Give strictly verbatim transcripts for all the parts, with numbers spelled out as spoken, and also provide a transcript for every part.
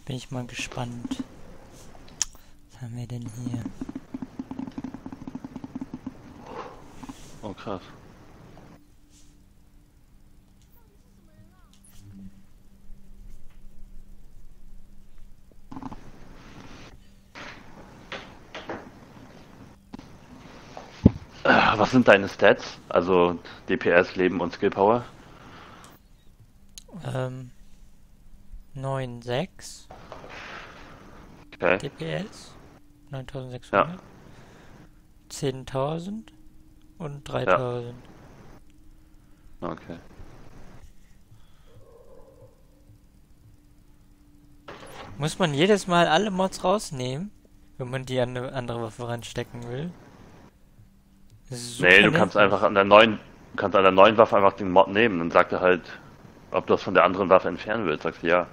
Bin ich mal gespannt. Was haben wir denn hier? Oh, krass. Äh, Was sind deine Stats? Also D P S, Leben und Skill Power? Ähm, neun Komma sechs Okay. D P S, Ja, neuntausendsechshundert, zehntausend und ja, dreitausend. okay. Muss man jedes Mal alle Mods rausnehmen, wenn man die an eine andere Waffe ranstecken will? Das ist Nee, super du kannst einfach nervig. an der neuen, du kannst an der neuen Waffe einfach den Mod nehmen. Dann sagt er halt, ob du das von der anderen Waffe entfernen willst. Sagst du ja.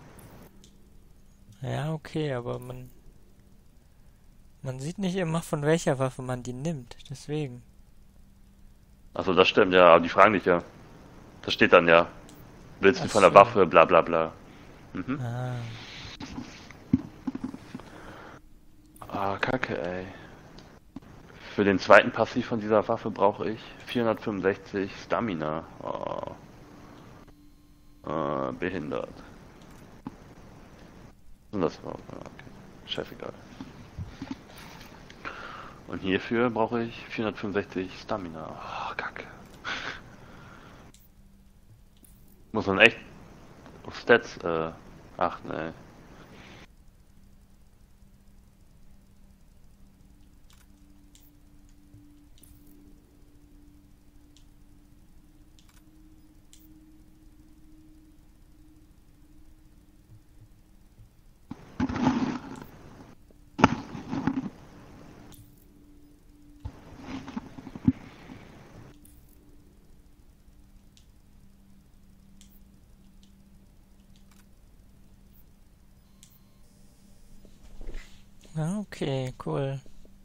Ja, okay, aber man, man sieht nicht immer, von welcher Waffe man die nimmt. Deswegen. Achso, das stimmt, ja, aber die fragen dich ja. Das steht dann ja. Willst du Ach von der so. Waffe, bla bla bla. Mhm. Ah. Ah, Kacke, ey. Für den zweiten Passiv von dieser Waffe brauche ich vierhundertfünfundsechzig Stamina. Oh. Äh, behindert. Und das war, okay. Scheißegal. Und hierfür brauche ich vierhundertfünfundsechzig Stamina. Oh, Kacke. Muss man echt auf Stats äh, achten, ey. Ja, okay, cool.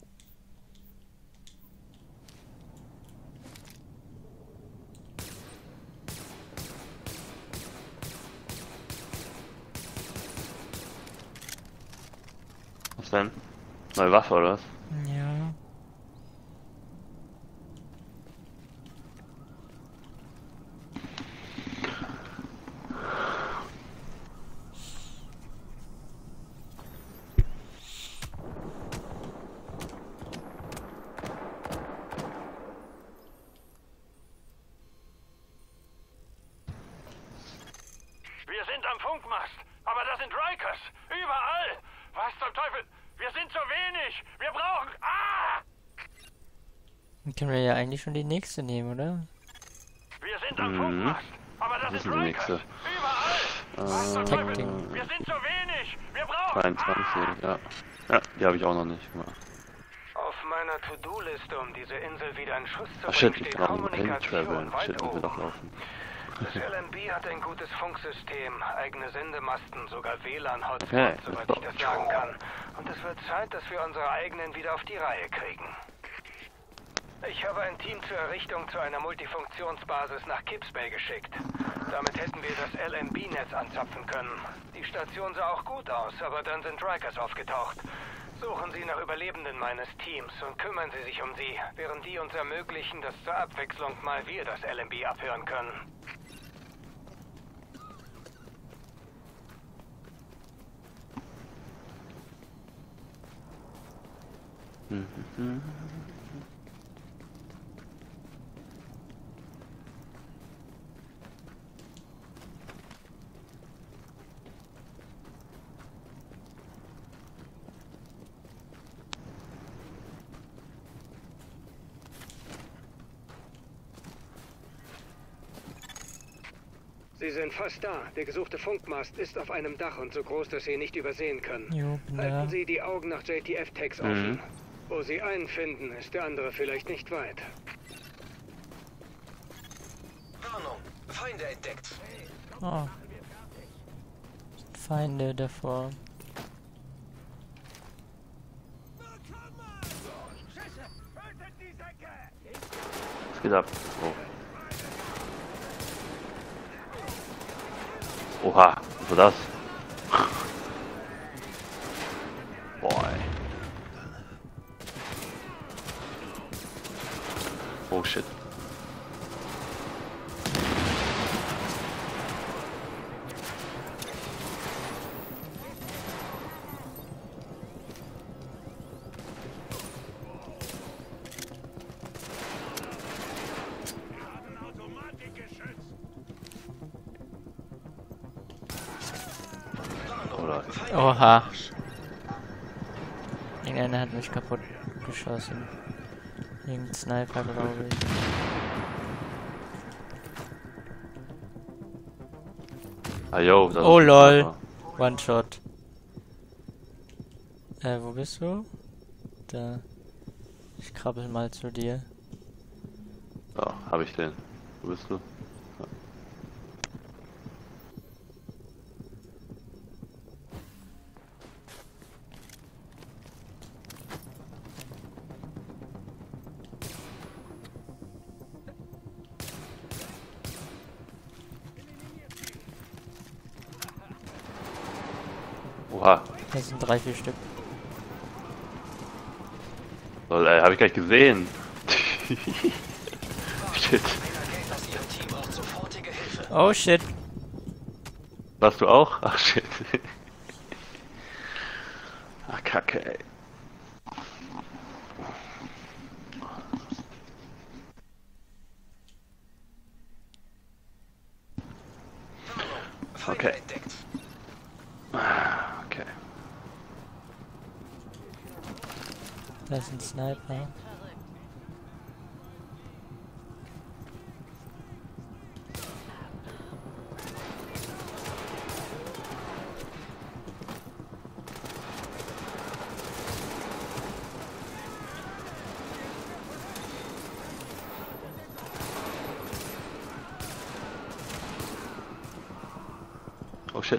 Was denn? Neue Waffe oder was? Ja. Wir sind am Funkmast, aber da sind Rikers. Überall. Was zum Teufel? Wir sind zu wenig. Wir brauchen... Ah! Dann können wir ja eigentlich schon die nächste nehmen, oder? Wir sind am Mhm. Funkmast, aber da Was ist sind denn die Rikers. nächste? Überall. Was zum Tech Teufel? Ding. Wir sind zu wenig. Wir brauchen... zweiundzwanzig, ja. Ja, die habe ich auch noch nicht gemacht. Auf meiner To-Do-Liste, um diese Insel wieder in Schuss zu Ach bringen, shit, ich steht kann auch hin Kommunikation traveln. weit Shit, müssen wir doch oben. laufen. Das L M B hat ein gutes Funksystem, eigene Sendemasten, sogar W L A N-Hotspots, Okay, soweit let's ich go. das sagen kann. Und es wird Zeit, dass wir unsere eigenen wieder auf die Reihe kriegen. Ich habe ein Team zur Errichtung zu einer Multifunktionsbasis nach Kips Bay geschickt. Damit hätten wir das L M B-Netz anzapfen können. Die Station sah auch gut aus, aber dann sind Rikers aufgetaucht. Suchen Sie nach Überlebenden meines Teams und kümmern Sie sich um sie, während die uns ermöglichen, dass zur Abwechslung mal wir das L M B abhören können. Mhm. Sie sind fast da. Der gesuchte Funkmast ist auf einem Dach und so groß, dass Sie ihn nicht übersehen können. Jo, bin da. Halten Sie die Augen nach J T F-Tags offen. Mhm. Wo Sie einen finden, ist der andere vielleicht nicht weit. Warnung, Feinde entdeckt. Oh. Feinde davor. Was geht ab? Oh. Oha, was war das? shit. Oder Oha. Irgendeiner hat mich kaputt geschossen. Irgendein Sniper, glaube ich. ah yo, da Oh ist ein lol. Sniper. One Shot. Äh, wo bist du? Da. Ich krabbel mal zu dir. Ja, hab ich den. Wo bist du? Oha. Das sind drei, vier Stück. Lol, ey, hab ich gar nicht gesehen. Shit. Das Ihr Team braucht sofortige Hilfe. Oh shit. Warst du auch? Ach shit. Ach Kacke, ey. Feinde Okay. entdeckt. Okay. Da ist ein Sniper. Oh shit.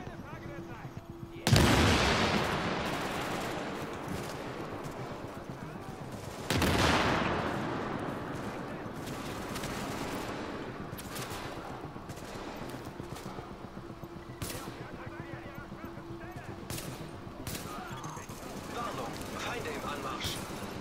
Warnung, Feinde im Anmarsch.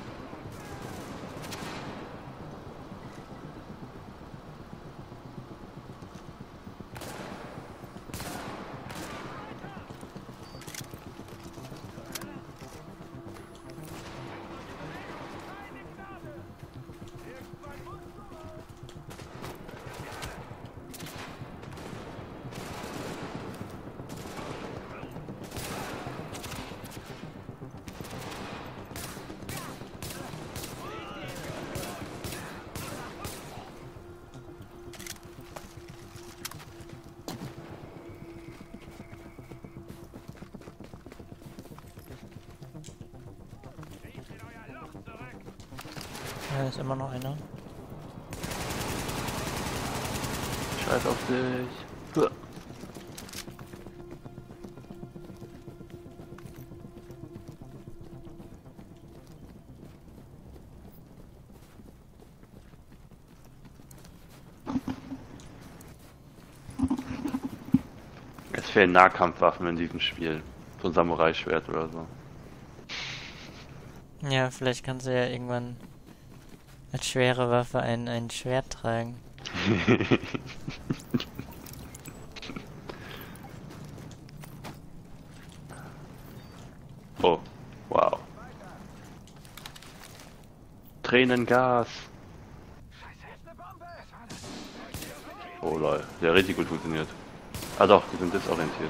Da ist immer noch einer. Scheiß auf dich. Huah. Es fehlen Nahkampfwaffen in diesem Spiel. So ein Samurai-Schwert oder so. Ja, vielleicht kannst du ja irgendwann als schwere Waffe ein, ein Schwert tragen. Oh, wow. Tränengas. Oh lol, der hat richtig gut funktioniert. Ah doch, die sind desorientiert.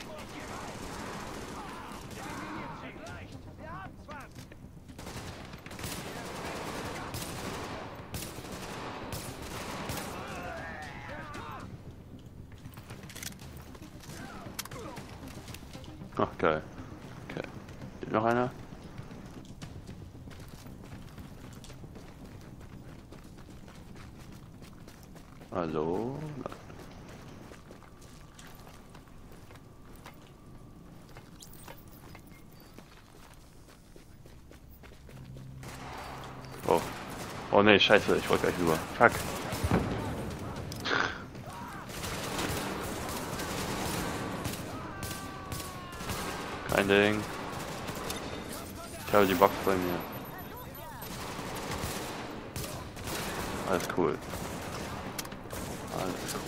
Ach geil. Okay. Steht noch einer? Hallo? Oh. Oh ne, scheiße, ich wollte gleich rüber. Fuck. Kein Ding. Ich habe die Box bei mir. Alles cool. Alles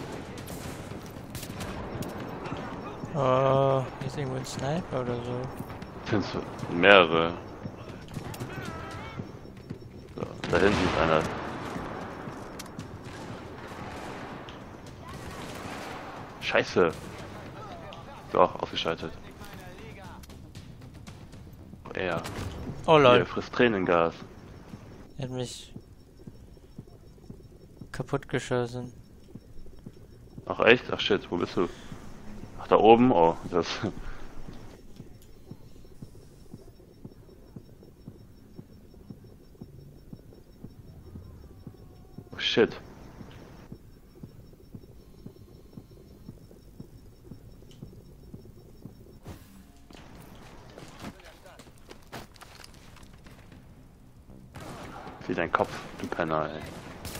cool. Oh, hier ist irgendwo ein Sniper oder so. Sind so mehrere. So, da hinten ist einer. Scheiße. So, ausgeschaltet. Oh, er. Oh lol, Hier, frisst Tränengas. er hat mich kaputt geschossen. Ach echt? Ach shit, wo bist du? Ach, da oben? Oh, das... Oh shit. Sieh dein Kopf, du Penner, ey.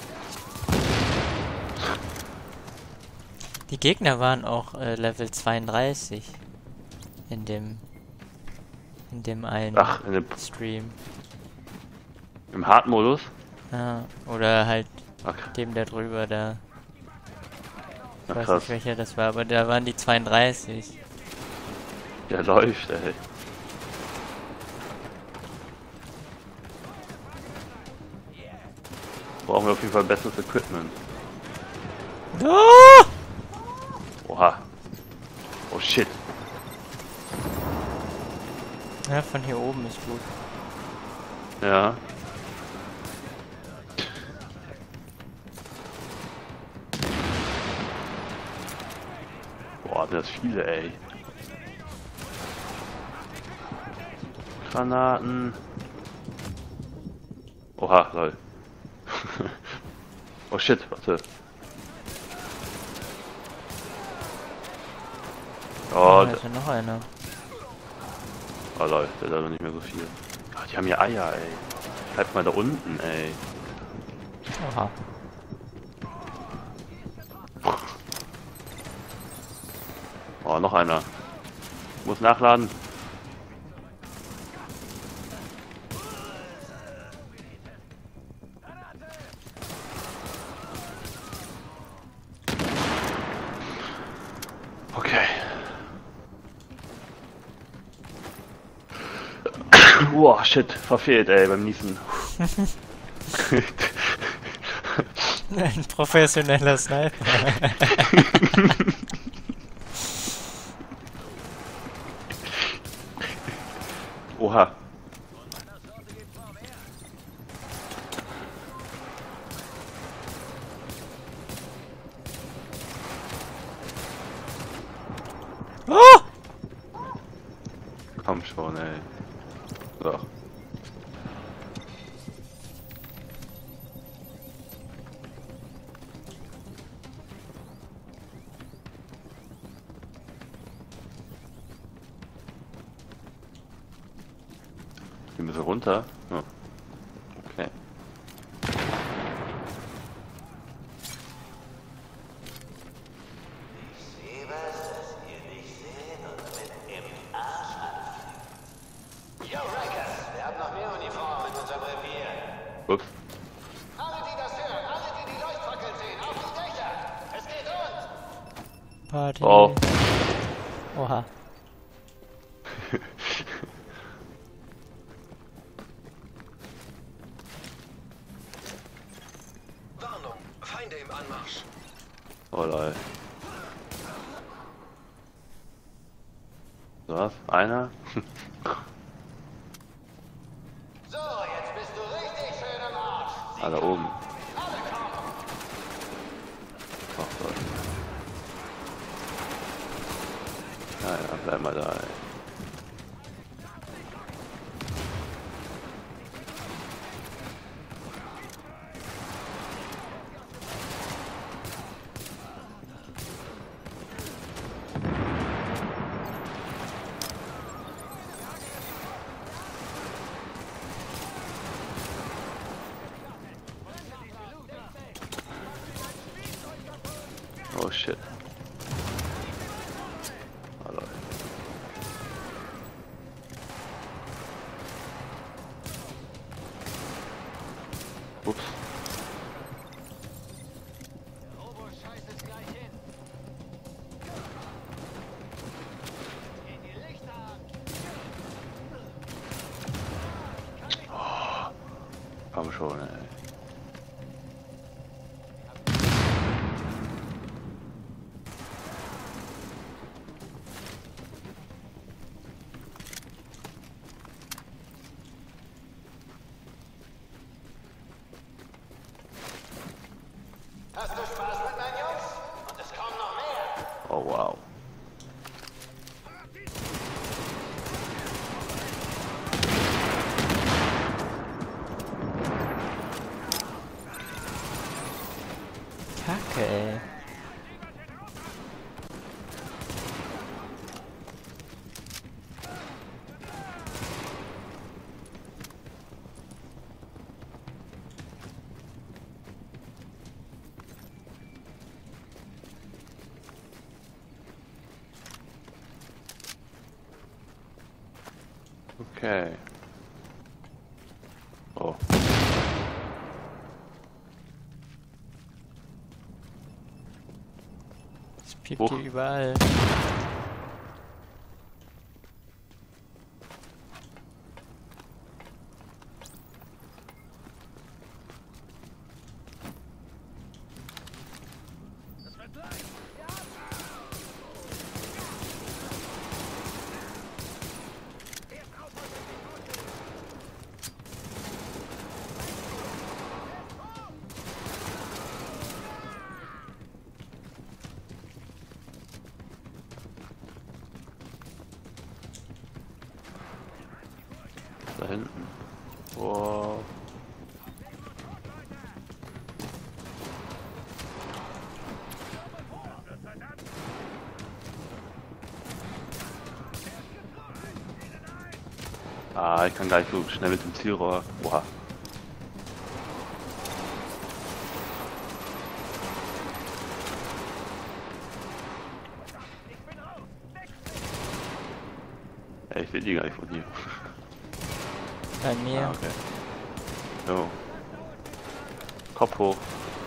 Die Gegner waren auch äh, Level zweiunddreißig in dem in dem einen Ach, in dem, Stream. im Hard-Modus? Ja, oder halt Ach, dem da drüber da. Ich na weiß krass. nicht welcher das war, aber da waren die zweiunddreißig. Der läuft, ey. Brauchen wir auf jeden Fall besseres Equipment. Oh! Oha. Oh shit. Ja, von hier oben ist gut. Ja. Boah, das viele, ey. Granaten. Oha, lol. Oh shit, warte. Oh, Oh, da ist ja noch einer. oh lol, der hat doch nicht mehr so viel. Oh, die haben hier Eier, ey. Bleib mal da unten, ey. Oha. Oh, noch einer. Muss nachladen. Okay. Boah, shit, verfehlt, ey, beim Niesen. Ein professioneller Sniper. Oha. Oh! Komm schon, ey. So. Wir müssen runter. Oh. Okay. Yo, Rikers, wir haben noch mehr Uniformen in unserem Revier. Ups. Alle, die das hören, alle, die die Leuchtfackeln sehen, auf die Dächer. Es geht uns. Party. Oh. Oha. Warnung, Feinde im Anmarsch. Oh lol. So was? Einer? So, jetzt bist du richtig schön im Arsch. Ah, da oben. Ach Gott. Ja, ja, bleib mal da, ey. Oh shit. Oh, Leute. Ups. schon, ey. Hast du Spaß mit meinen Jungs? Und es kommen noch mehr. Oh wow. Kacke, ey. Okay. Oh. Es piept Hoch. hier überall. Da hinten. Wow. Ah, ich kann gar nicht so schnell mit dem Zielrohr. Oha. Ey, ich will die gar nicht von hier. Bei mir. Ah, okay. So. Kopf hoch.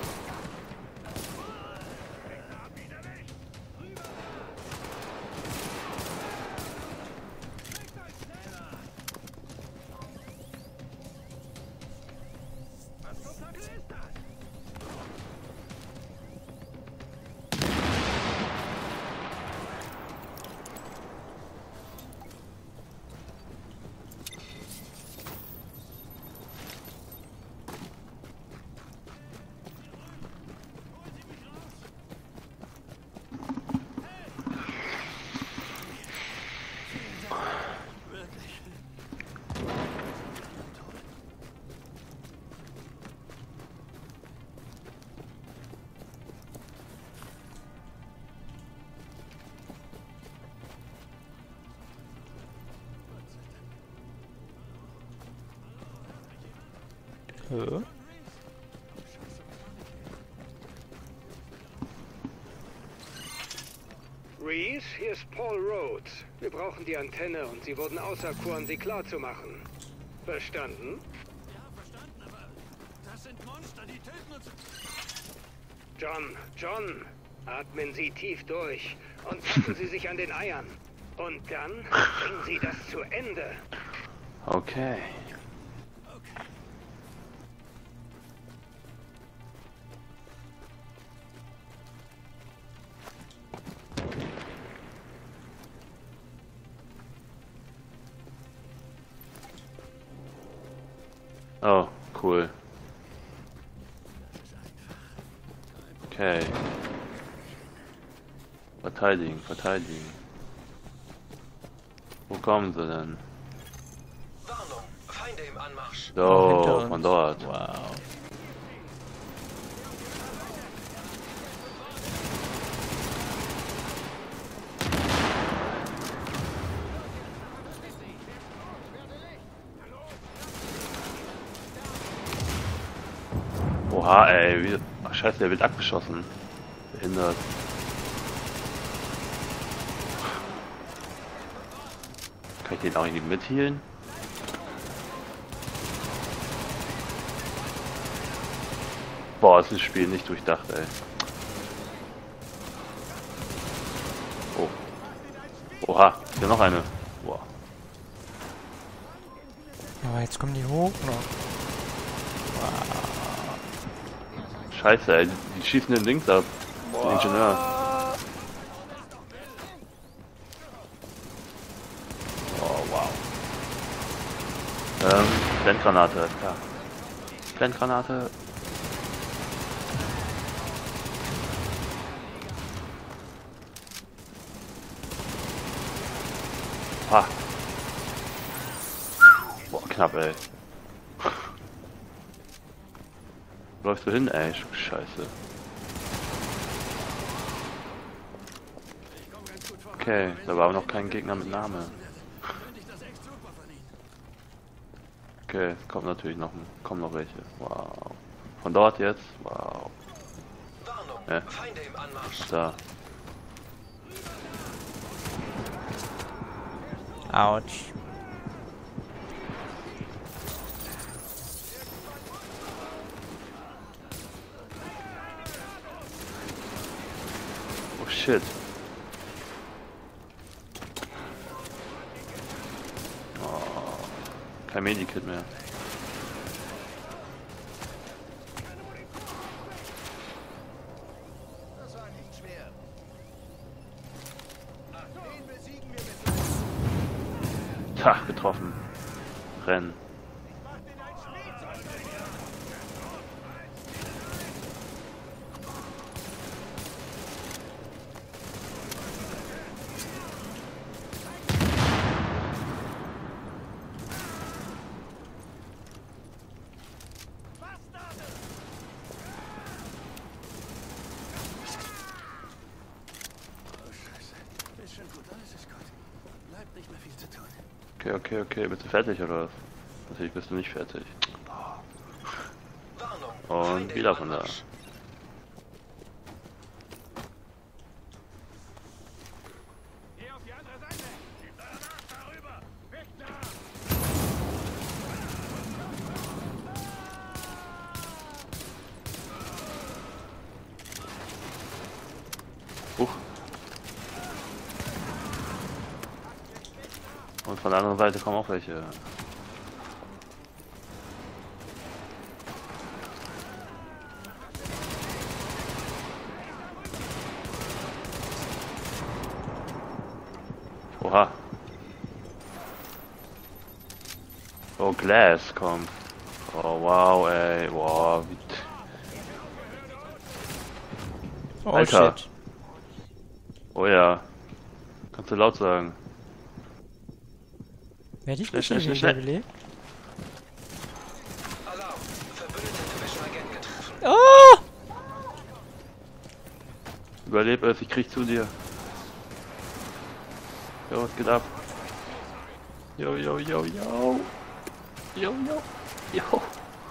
Hä? Reese, hier ist Paul Rhodes. Wir brauchen die Antenne und Sie wurden auserkoren, sie klar zu machen. Verstanden? Ja, verstanden, aber das sind Monster, die töten uns. John, John, atmen Sie tief durch und packen Sie sich an den Eiern. Und dann bringen Sie das zu Ende. Okay. Oh, cool. Okay. Verteidigen, verteidigen. Wo kommen sie denn? Warnung, Feinde im Anmarsch. Oh, hinter So, uns. von dort. Wow. Oha, ey, wie... Ach, scheiße, der wird abgeschossen. Behindert. Kann ich den auch irgendwie mithealen? Boah, ist das Spiel nicht durchdacht, ey. Oh. Oha, hier noch eine. Boah. Aber jetzt kommen die hoch noch. Scheiße, ey, die, die schießen den links ab. Den Ingenieur. Oh, wow. Ähm, Blendgranate, klar. Blendgranate. Ah. Boah, knapp, ey. Wo läufst du hin, ey? Scheiße. Okay, da war aber noch kein Gegner mit Name. Okay, kommt natürlich noch, kommen noch welche. Wow. Von dort jetzt? Wow. Ja. Da. Autsch. Oh shit. Oh, kein Medikit mehr. Das war nicht schwer. Den besiegen wir mit. Ha, getroffen. Rennen. Okay, okay, okay. Bist du fertig oder was? Natürlich bist du nicht fertig. Und wieder von da. Huch. Und von der anderen Seite kommen auch welche. Oha. Oh, Glass kommt. Oh, wow, ey. Wow. Wie Oh Alter. shit. oh ja. Kannst du laut sagen. Werde ich Schnell, nicht schnell, wieder schnell, schnell. belebt? Alarm! Verbündete Division Agent getroffen. Oh! Überleb es, ich krieg zu dir. Jo, was geht ab? Jo, jo, jo, jo. Jo, jo, jo.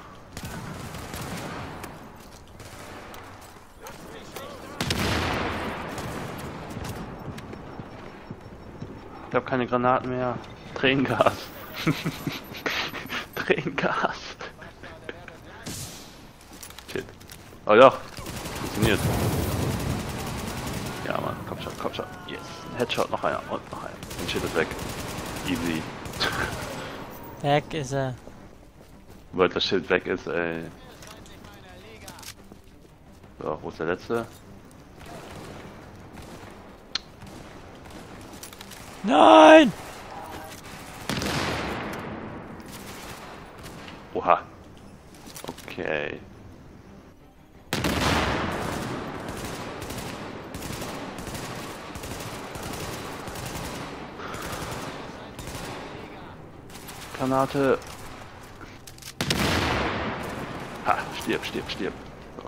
Ich hab keine Granaten mehr. Tränengas. Tränengas. Shit. Oh ja. Funktioniert. Ja, Mann. Komm schon, komm schon. Yes. Headshot, noch einer und noch einer. Und Shit ist weg. Easy. Weg ist er. Sobald das Schild weg ist, ey. So, wo ist der letzte? Nein! Oha. Okay. Granate. Ha, stirb, stirb, stirb. So.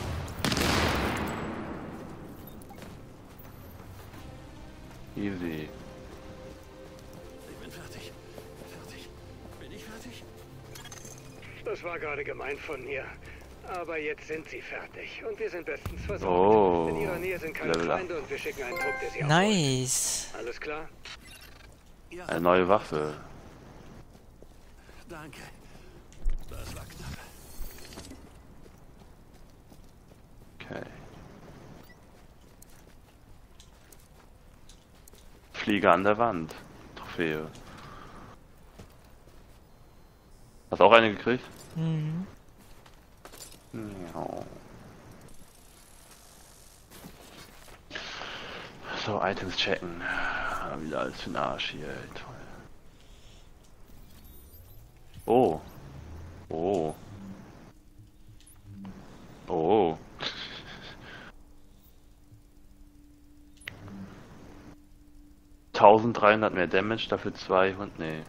Easy. Ich bin fertig. Fertig. Bin ich fertig? Das war gerade gemein von mir. Aber jetzt sind sie fertig und wir sind bestens versorgt. Oh, In ihrer Nähe sind keine Level up. Feinde und wir schicken einen Trupp, der sie Nice. abholt. Alles klar? Ja, Eine neue Waffe. danke. Das war knapp. Okay. Flieger an der Wand. Trophäe. Hast auch eine gekriegt? Mhm. Ja. So, Items checken. Ah, wieder alles für den Arsch hier, ey. Toll. Oh. Oh. Oh. eintausenddreihundert mehr Damage, dafür zweihundert, nee.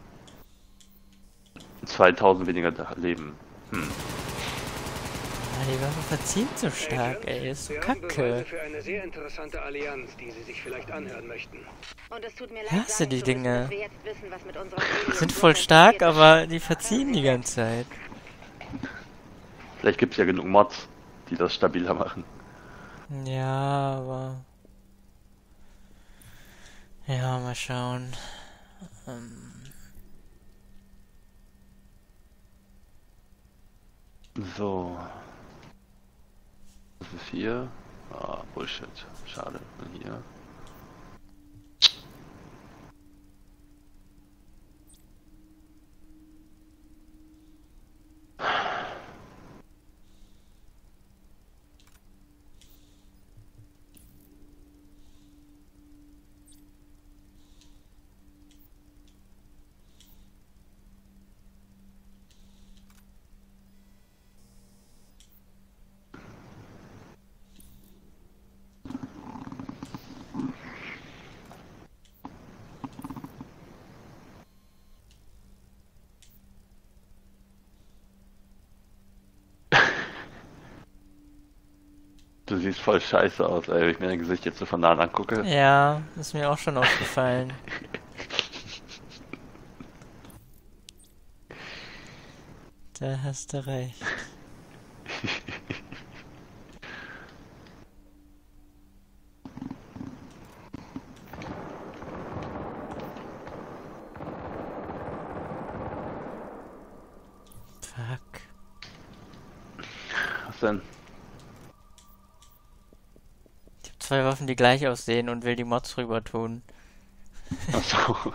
zweitausend weniger Leben. Hm. Ja, die Waffe verzieht so stark, ey. Ist so Wir haben Beweise kacke. für eine sehr interessante Allianz, die Sie sich vielleicht anhören möchten. Und es tut mir leid, Ich hasse sagen die zu müssen, Dinge. dass wir jetzt wissen, was mit unserer Die Alien sind voll stark, aber die verziehen die ganze Zeit. Vielleicht gibt es ja genug Mods, die das stabiler machen. Ja, aber... Ja, mal schauen. Ähm... So. Was ist hier? Ah, Bullshit. Schade. Und hier. Du siehst voll scheiße aus, ey, wenn ich mir dein Gesicht jetzt so von nahen angucke. Ja, ist mir auch schon aufgefallen. Da hast du recht. Fuck. Was denn? Ich hab zwei Waffen, die gleich aussehen und will die Mods rüber tun. Achso.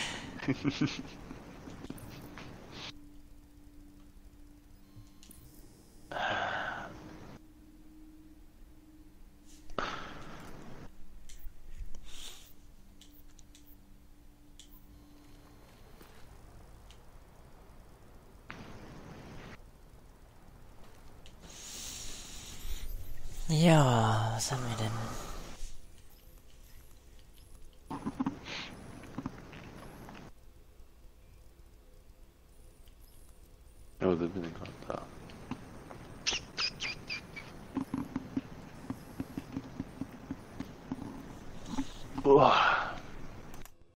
Ja, was haben wir denn? Ja, wo sind wir denn gerade? Da. Boah.